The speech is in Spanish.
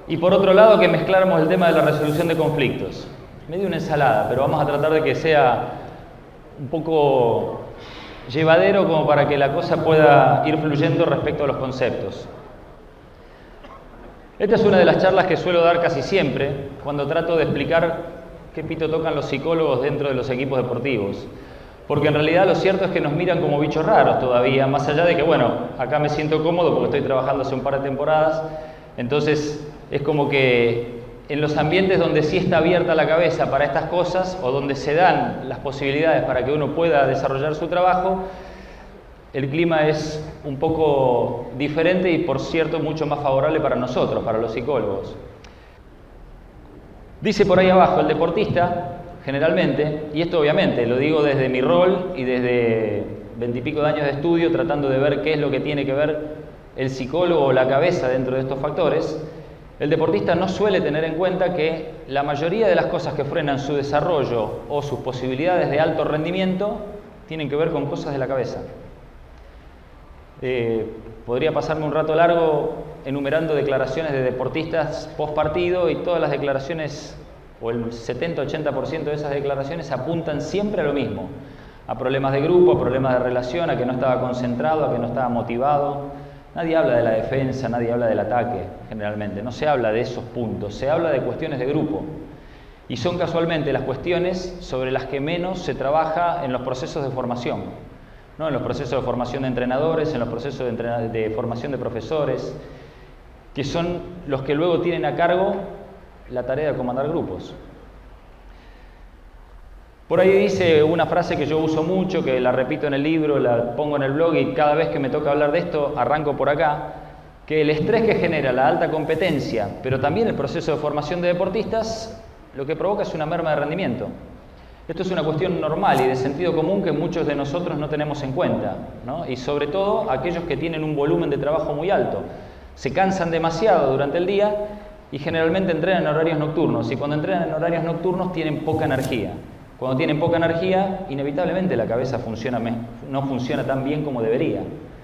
Y por otro lado, que mezcláramos el tema de la resolución de conflictos. Medio una ensalada, pero vamos a tratar de que sea un poco llevadero como para que la cosa pueda ir fluyendo respecto a los conceptos. Esta es una de las charlas que suelo dar casi siempre cuando trato de explicar qué pito tocan los psicólogos dentro de los equipos deportivos. Porque en realidad lo cierto es que nos miran como bichos raros todavía, más allá de que, bueno, acá me siento cómodo porque estoy trabajando hace un par de temporadas, entonces es como que en los ambientes donde sí está abierta la cabeza para estas cosas o donde se dan las posibilidades para que uno pueda desarrollar su trabajo, el clima es un poco diferente y, por cierto, mucho más favorable para nosotros, para los psicólogos. Dice por ahí abajo, el deportista, generalmente, y esto obviamente lo digo desde mi rol y desde 20 y pico de años de estudio, tratando de ver qué es lo que tiene que ver el psicólogo o la cabeza dentro de estos factores, el deportista no suele tener en cuenta que la mayoría de las cosas que frenan su desarrollo o sus posibilidades de alto rendimiento tienen que ver con cosas de la cabeza. Podría pasarme un rato largo enumerando declaraciones de deportistas post partido y todas las declaraciones, o el 70-80% de esas declaraciones apuntan siempre a lo mismo, a problemas de grupo, a problemas de relación, a que no estaba concentrado, a que no estaba motivado. Nadie habla de la defensa, nadie habla del ataque, generalmente, no se habla de esos puntos, se habla de cuestiones de grupo. Y son casualmente las cuestiones sobre las que menos se trabaja en los procesos de formación. ¿No? En los procesos de formación de entrenadores, en los procesos de formación de profesores, que son los que luego tienen a cargo la tarea de comandar grupos. Por ahí dice una frase que yo uso mucho, que la repito en el libro, la pongo en el blog y cada vez que me toca hablar de esto arranco por acá, que el estrés que genera la alta competencia, pero también el proceso de formación de deportistas, lo que provoca es una merma de rendimiento. Esto es una cuestión normal y de sentido común que muchos de nosotros no tenemos en cuenta, ¿no? Y sobre todo aquellos que tienen un volumen de trabajo muy alto. Se cansan demasiado durante el día y generalmente entrenan en horarios nocturnos. Y cuando entrenan en horarios nocturnos tienen poca energía. Cuando tienen poca energía, inevitablemente la cabeza no funciona tan bien como debería.